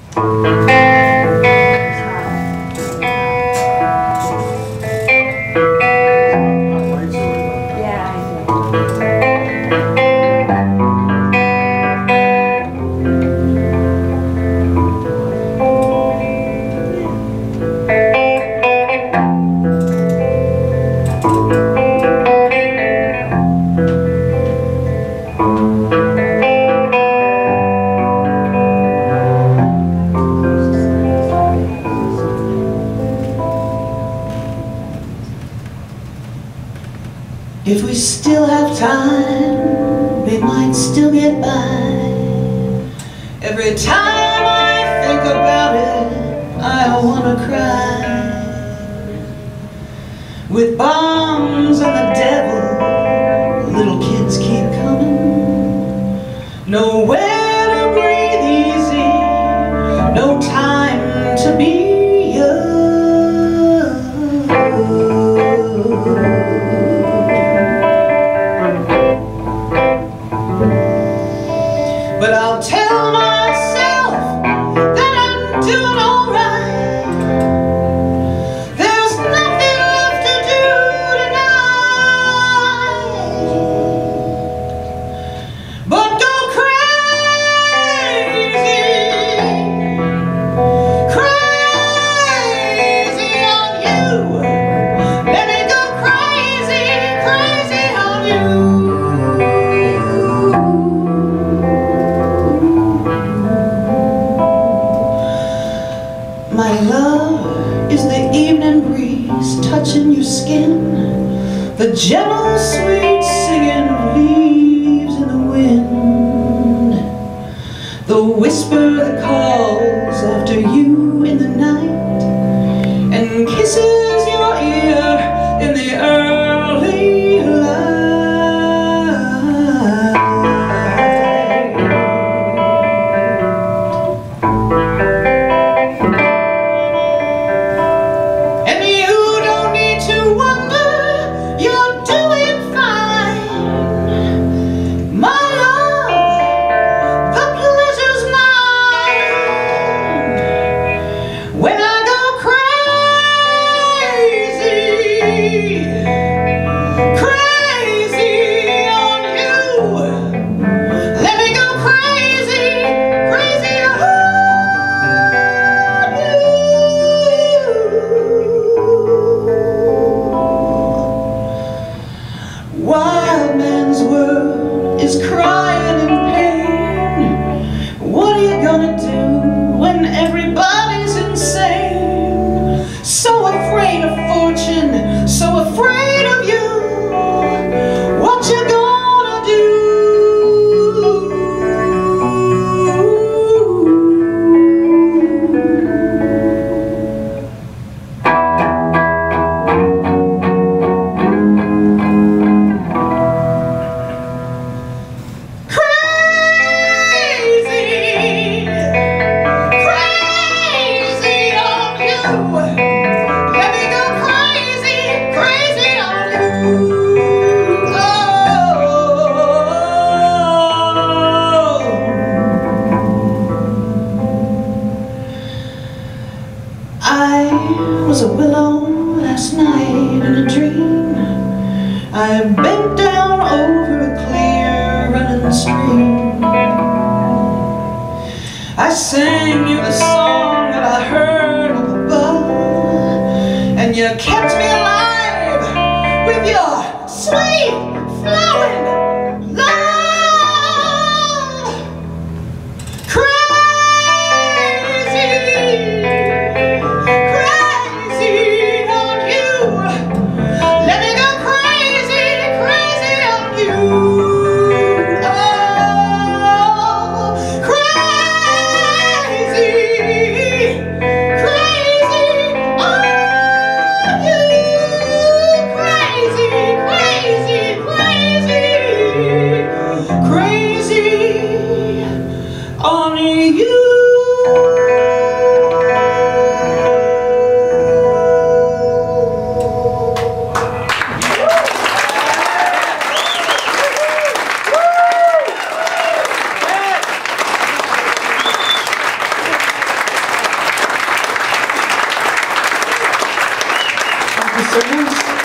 If we still have time, we might still get by. Every time I think about it, I wanna cry. With bombs and the devil, little kids keep coming. Nowhere to breathe easy, no time to be young. But I'll tell myself that I'm doing all right. There's nothing left to do tonight but go crazy, crazy on you. Let me go crazy, crazy on you. My love is the evening breeze touching your skin, the gentle sweet singing of leaves in the wind, the whisper that calls after you in the night and kisses your ear in the early light. And you don't need to wonder, you're doing fine. My love, the pleasure's mine. When I go crazy, crazy on you. Let me go crazy, crazy on you. Wild man's world is crying in pain. What are you gonna do when everybody's insane? So afraid of fortune, so afraid of you. What you gonna do? Crazy, crazy on you. Let me go crazy, crazy on you. Oh, I was a willow last night in a dream. I bent down over a clear running stream. I sang you the song that I heard up above, and you kept me alive with your sweet flowing love. Crazy, crazy on you. Let me go crazy, crazy on you. Oh, crazy, crazy on you. Crazy, crazy, crazy, crazy on you. you so much.